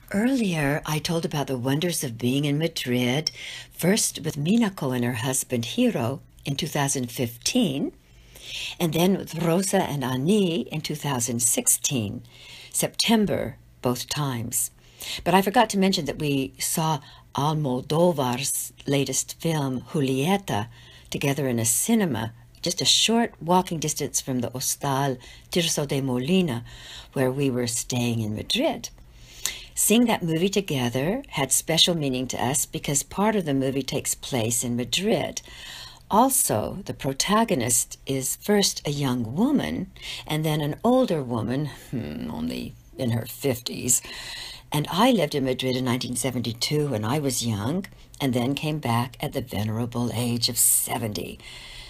Earlier, I told about the wonders of being in Madrid, first with Minako and her husband Hiro in 2015, and then with Rosa and Ani in 2016, September both times. But I forgot to mention that we saw Almodovar's latest film, Julieta, together in a cinema, just a short walking distance from the Hostal Tirso de Molina, where we were staying in Madrid. Seeing that movie together had special meaning to us because part of the movie takes place in Madrid. Also, the protagonist is first a young woman and then an older woman, only in her 50s. And I lived in Madrid in 1972 when I was young and then came back at the venerable age of 70.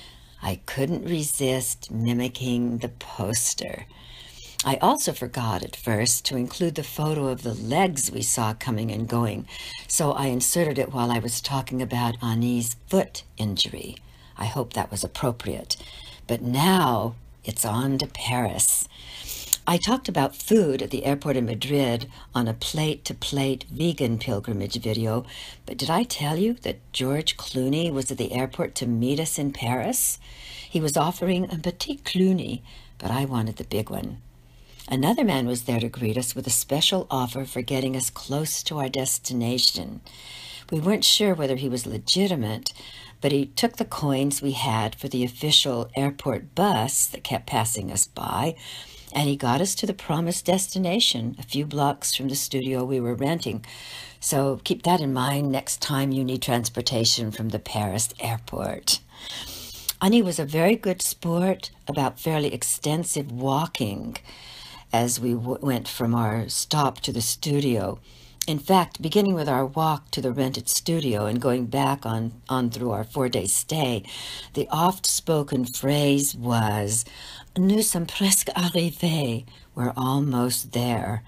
I couldn't resist mimicking the poster. I also forgot at first to include the photo of the legs we saw coming and going, so I inserted it while I was talking about Ani's foot injury. I hope that was appropriate. But now it's on to Paris. I talked about food at the airport in Madrid on a plate-to-plate vegan pilgrimage video, but did I tell you that George Clooney was at the airport to meet us in Paris? He was offering a petit Clooney, but I wanted the big one. Another man was there to greet us with a special offer for getting us close to our destination. We weren't sure whether he was legitimate, but he took the coins we had for the official airport bus that kept passing us by, and he got us to the promised destination, a few blocks from the studio we were renting. So keep that in mind next time you need transportation from the Paris airport. Ani was a very good sport about fairly extensive walking as we went from our stop to the studio. In fact, beginning with our walk to the rented studio and going back on through our 4-day stay, the oft-spoken phrase was, "Nous sommes presque arrivés," we're almost there.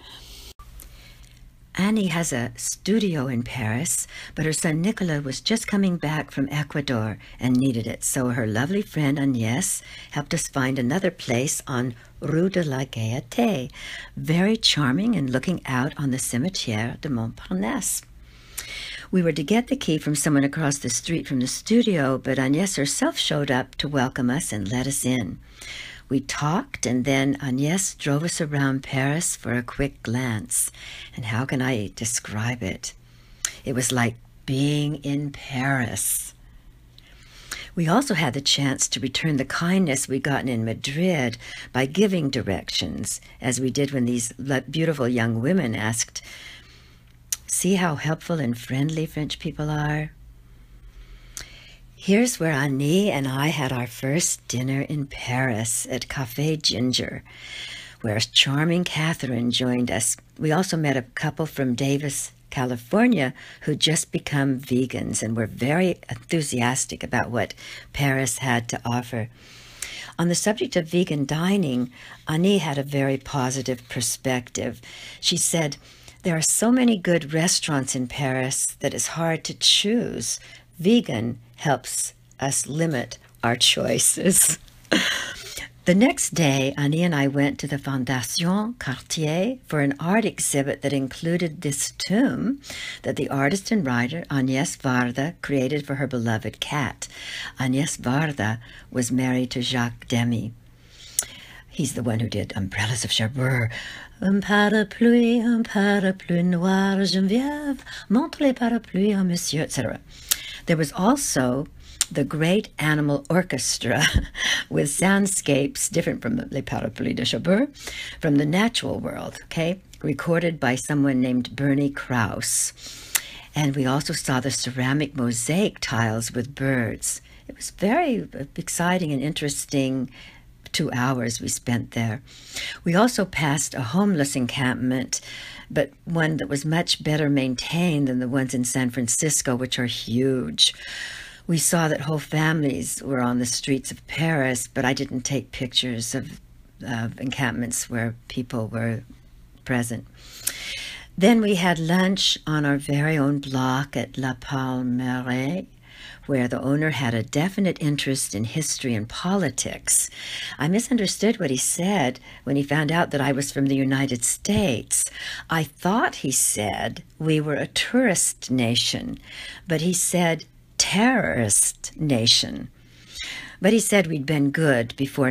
Annie has a studio in Paris, but her son Nicolas was just coming back from Ecuador and needed it, so her lovely friend Agnès helped us find another place on Rue de la Gaieté, very charming and looking out on the Cimetière de Montparnasse. We were to get the key from someone across the street from the studio, but Agnès herself showed up to welcome us and let us in. We talked, and then Agnès drove us around Paris for a quick glance. And how can I describe it? It was like being in Paris. We also had the chance to return the kindness we'd gotten in Madrid by giving directions, as we did when these beautiful young women asked, "See how helpful and friendly French people are?" Here's where Ani and I had our first dinner in Paris at Café Ginger, where charming Catherine joined us. We also met a couple from Davis, California, who'd just become vegans and were very enthusiastic about what Paris had to offer. On the subject of vegan dining, Ani had a very positive perspective. She said, "There are so many good restaurants in Paris that it's hard to choose. Vegan helps us limit our choices." The next day, Ani and I went to the Fondation Cartier for an art exhibit that included this tomb that the artist and writer Agnès Varda created for her beloved cat. Agnès Varda was married to Jacques Demy. He's the one who did Umbrellas of Cherbourg. Un parapluie noir, Geneviève, montre les parapluies à monsieur, etc. There was also the Great Animal Orchestra with soundscapes different from Les Parapluies de Cherbourg, from the natural world, recorded by someone named Bernie Krause. And we also saw the ceramic mosaic tiles with birds. It was very exciting and interesting 2 hours we spent there. We also passed a homeless encampment, but one that was much better maintained than the ones in San Francisco, which are huge. We saw that whole families were on the streets of Paris, but I didn't take pictures of encampments where people were present. Then we had lunch on our very own block at La Palmeraie, where the owner had a definite interest in history and politics. I misunderstood what he said when he found out that I was from the United States. I thought he said we were a tourist nation, but he said terrorist nation. But he said we'd been good before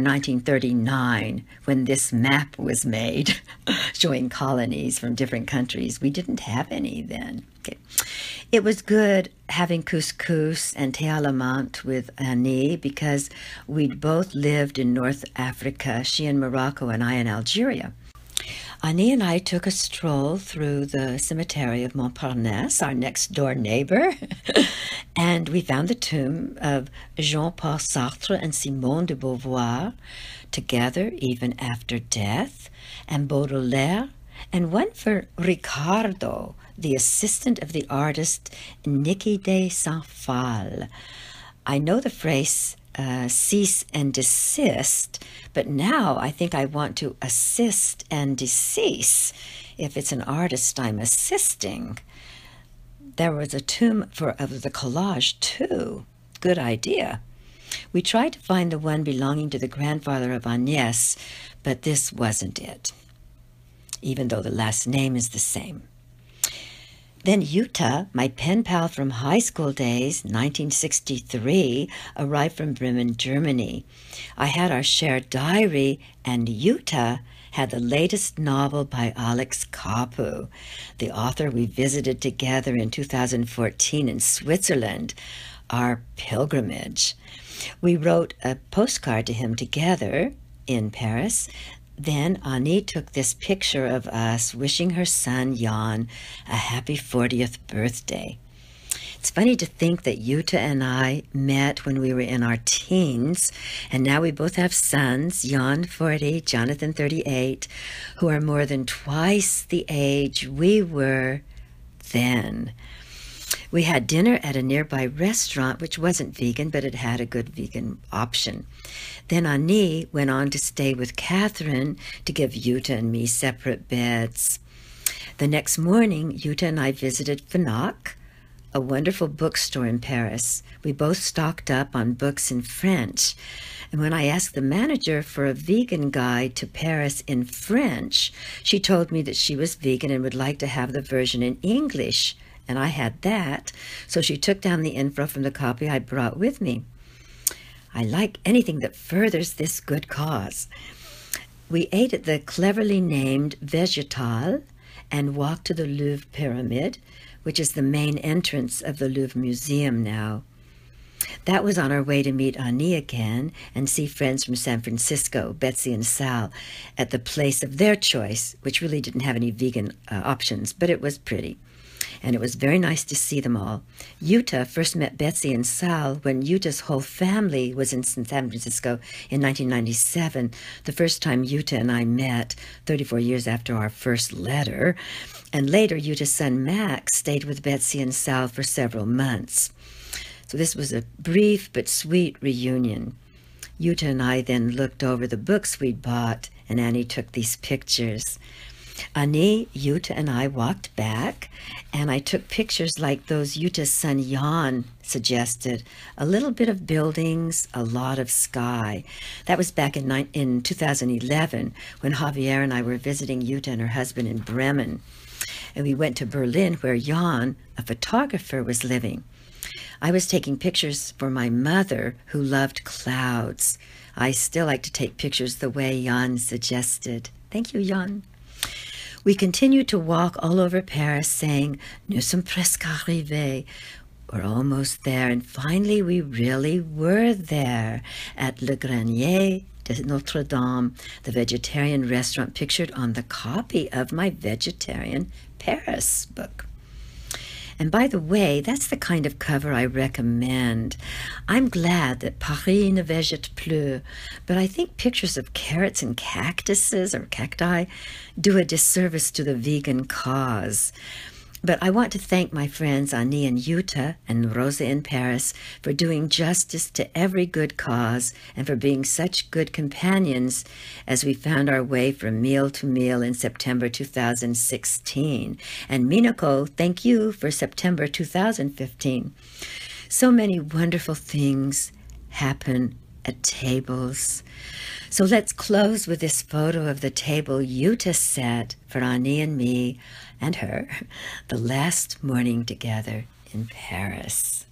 1939, when this map was made, showing colonies from different countries. We didn't have any then. Okay. It was good having couscous and thé à la menthe with Annie because we'd both lived in North Africa, she in Morocco and I in Algeria. Annie and I took a stroll through the cemetery of Montparnasse, our next-door neighbor, and we found the tomb of Jean-Paul Sartre and Simone de Beauvoir, together even after death, and Baudelaire, and one for Ricardo, the assistant of the artist Niki de Saint-Phal. I know the phrase cease and desist, but now I think I want to assist and decease. If it's an artist I'm assisting. There was a tomb of the collage too. Good idea. We tried to find the one belonging to the grandfather of Agnès, but this wasn't it, even though the last name is the same. Then Jutta, my pen pal from high school days, 1963, arrived from Bremen, Germany. I had our shared diary, and Jutta had the latest novel by Alex Capu, the author we visited together in 2014 in Switzerland, our pilgrimage. We wrote a postcard to him together in Paris. Then Annie took this picture of us wishing her son Jan a happy 40th birthday. It's funny to think that Jutta and I met when we were in our teens, and now we both have sons, Jan 40, Jonathan 38, who are more than twice the age we were then. We had dinner at a nearby restaurant, which wasn't vegan, but it had a good vegan option. Then Annie went on to stay with Catherine to give Jutta and me separate beds. The next morning, Jutta and I visited Fnac, a wonderful bookstore in Paris. We both stocked up on books in French. And when I asked the manager for a vegan guide to Paris in French, she told me that she was vegan and would like to have the version in English. And I had that, so she took down the info from the copy I brought with me. I like anything that furthers this good cause. We ate at the cleverly named Végétal and walked to the Louvre Pyramid, which is the main entrance of the Louvre Museum now. That was on our way to meet Annie again and see friends from San Francisco, Betsy and Sal, at the place of their choice, which really didn't have any vegan options, but it was pretty. And it was very nice to see them all. Jutta first met Betsy and Sal when Jutta's whole family was in San Francisco in 1997, the first time Jutta and I met, 34 years after our first letter. And later, Jutta's son Max stayed with Betsy and Sal for several months. So this was a brief but sweet reunion. Jutta and I then looked over the books we'd bought, and Annie took these pictures. Annie, Jutta, and I walked back, and I took pictures like those Jutta's son Jan suggested. A little bit of buildings, a lot of sky. That was back in 2011 when Javier and I were visiting Jutta and her husband in Bremen. And we went to Berlin where Jan, a photographer, was living. I was taking pictures for my mother, who loved clouds. I still like to take pictures the way Jan suggested. Thank you, Jan. We continued to walk all over Paris saying, "Nous sommes presque arrivés." We're almost there, and finally we really were there at Le Grenier de Notre Dame, the vegetarian restaurant pictured on the copy of my Vegetarian Paris book. And by the way, that's the kind of cover I recommend. I'm glad that Paris ne végète plus, but I think pictures of carrots and cactuses or cacti do a disservice to the vegan cause. But I want to thank my friends Annie and Jutta and Rosa in Paris for doing justice to every good cause and for being such good companions as we found our way from meal to meal in September 2016. And Minako, thank you for September 2015. So many wonderful things happen at tables. So let's close with this photo of the table Yuta set for Ani and me and her the last morning together in Paris.